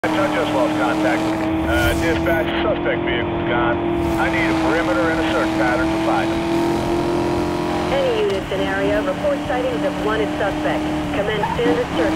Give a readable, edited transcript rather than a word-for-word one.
I just lost contact. Dispatch, suspect vehicle's gone. I need a perimeter and a search pattern to find him. Any units in area report sightings of wanted suspect. Commence standard search.